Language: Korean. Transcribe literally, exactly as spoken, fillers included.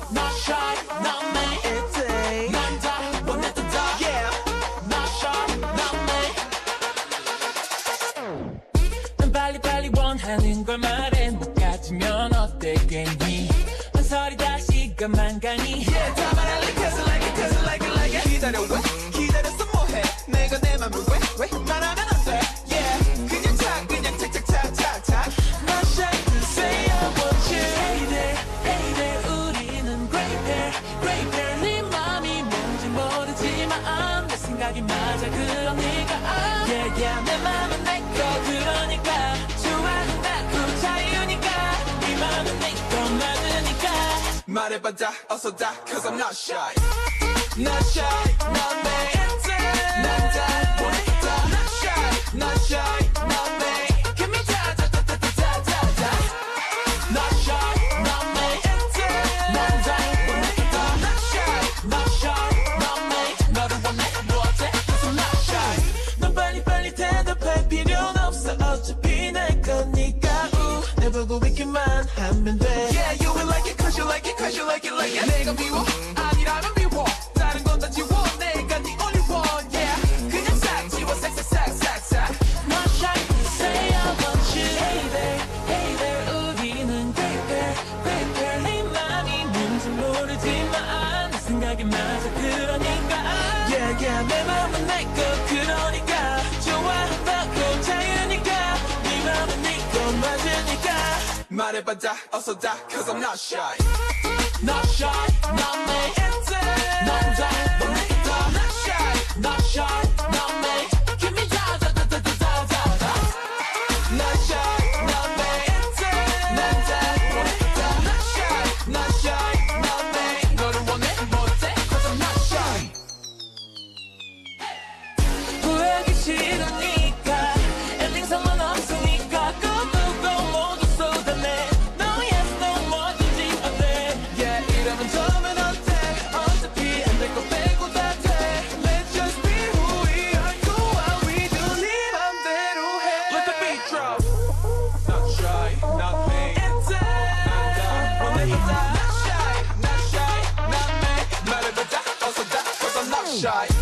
Not shy, not me. itzy. 난 다 원했던 다. Yeah. Not shy, not me. 난 빨리빨리 원하는 걸 말해. 못 가지면 어때 괜히 한설이 다 시간만 가니. Yeah, 다 말할래 cause I like it cause I like it like it. 기다려 왜 기다렸어 뭐해 내가 내 맘을 왜왜 말하면 안 돼. Yeah 그냥 착 그냥 착착착착착. Not shy to say I want you. Hey there, hey there. 우리는 great pair, great pair. 네 맘이 뭔지 모르지만 내 생각이 맞아 그러니까. Yeah yeah 내 맘은 내 거 그러니까 좋아한다고 자유니까. 네 맘은 내 거 맞으니까. 말해봐 다 어서 다 cause I'm not shy. Not shy not me. 난 다 원했다. Not shy not shy not me. Give me da da da da da da da. Not shy, not me. 난 다 원했다. Not shy Not shy, not me. 너를 원해 뭐어때? Cause I'm not shy. 넌 빨리빨리 대답할 필요는 없어. 어차피 내 거니까. 우, 내 보고 있기만 하면 돼. Yeah you will like it cause you like it cause you like it like it. 내가 미워 아니라면 미워 다른 건 다 지워 내가 네 only one. Yeah 그냥 싹 지워 싹싹싹싹싹. Not shy to say I want you. Hey there, hey there. 우리는 great pair, great pair. 네 맘이 뭔지 모르지만 내 생각이 맞아 그러니까. Yeah yeah 내 맘은 내 거 그러니까 좋아한다고 자유니까. 네 맘은 네 거 맞으니까. 말해봐 다 어서 다 cause I'm not shy. Not shy, not me. 난 다 원했다. Not shy Not shy, not me. Give me da da da da da da da da. not shy not me. 난 다 원했다. Not shy not shy not me. 너를 원해 못해 cause I'm not shy. 후회하기 싫으니까 엔딩 상관 없으니까 꿈꾸고 모두 쏟아내. No yes no 뭐든지 어때. Yeah 이러면 처음엔 어때 어차피 안 될 거 빼고 다 돼. Let's just be who we are. Do what we do 네 맘대로 해. Let the beat drop. Not shy not me. 난 다 원했다. Not shy not shy not me. 말해봐 다 어서 다 cause I'm not shy.